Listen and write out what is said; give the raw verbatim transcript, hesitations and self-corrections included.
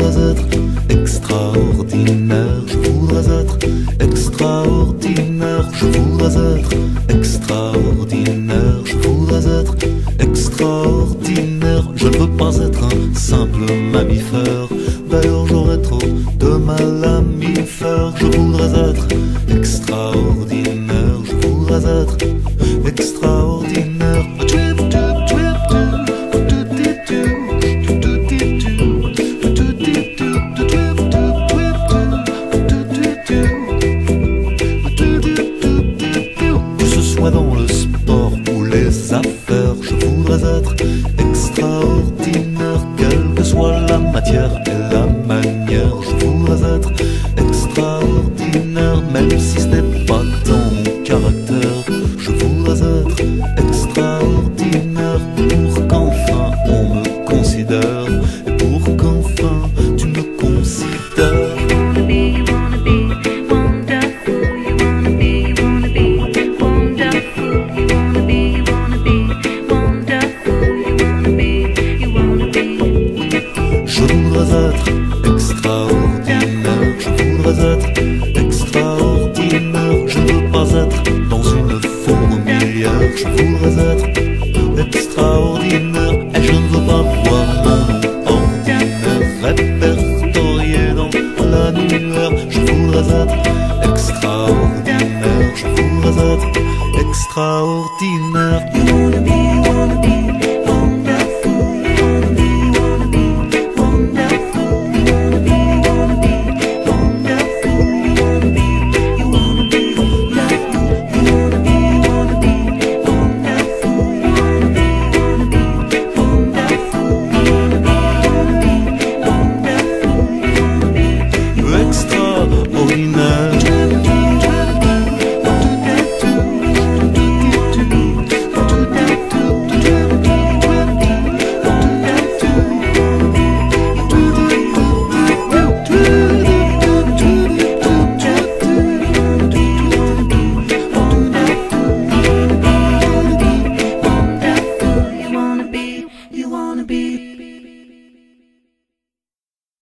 voudrais être extraordinaire, je voudrais être extraordinaire, je voudrais être extraordinaire, je voudrais être extraordinaire. Je ne veux pas être un simple mammifère, d'ailleurs j'aurais trop de mal à m'y faire. Je voudrais être extraordinaire, je voudrais être extraordinaire. Que ce soit dans le sport ou les affaires, je voudrais être extraordinaire, quelle que soit la matière et la manière. Je voudrais être extraordinaire, même si ce n'est